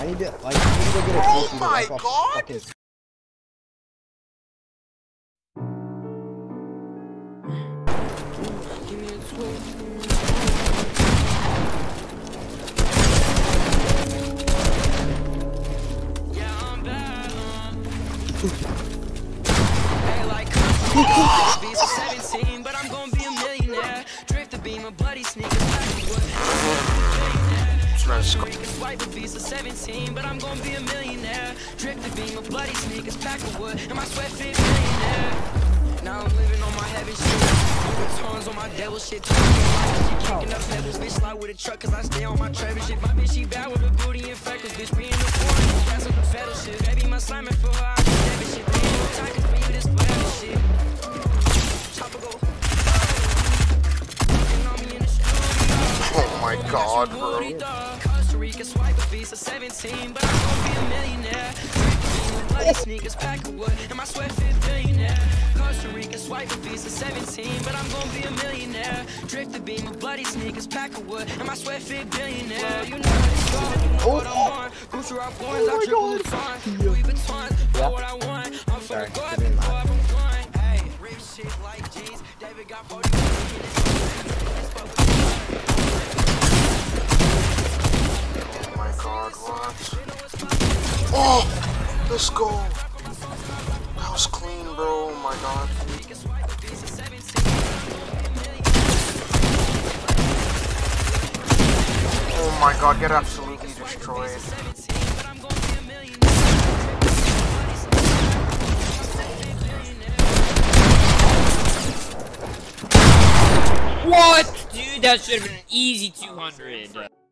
I need to go get a Oh my god! Give me a twist. Yeah, I'm bad. Hey, like Visa 17, but I'm gonna be a millionaire. Drift the beam of bloody sneakers. Costa Rica swipe a Visa 17, but I'm gonna be a millionaire. Drift the beam of bloody sneakers, pack of wood, and my sweat fit millionaire. Now I'm living on my heaven shit. Tons on my devil shit. She kicking up pebbles, bitch slide with a truck, cause I stay on my Trevor shit. My bitch, she bad with a booty and freckles, bitch. We in the forest, that's some pedal shit. Baby, my Simon for her, I can never shit. They ain't no time, cause for you, this forever shit. Chopper go. Oh my god, bro. Costa Rica swipe a Visa 17, but I'm gonna be a millionaire. Bloody sneakers, pack of wood, and my sweat fit billionaire. Costa Rica swipe a Visa 17, but I'm gonna be a millionaire. Drift the beam of bloody sneakers, pack of wood, and my sweat fit billionaire. You know it's gone, you know what I want. Gucci rock ones, I triple the time. Louis Vuitton, buy what I want. I'm finna go up and go up, I'm going. Hey, rich shit like G's. David got 40. Oh my god, what? Oh! Let's go! That was clean, bro. Oh my god. Oh my god, get absolutely destroyed. What? Dude, that should have been an easy 200.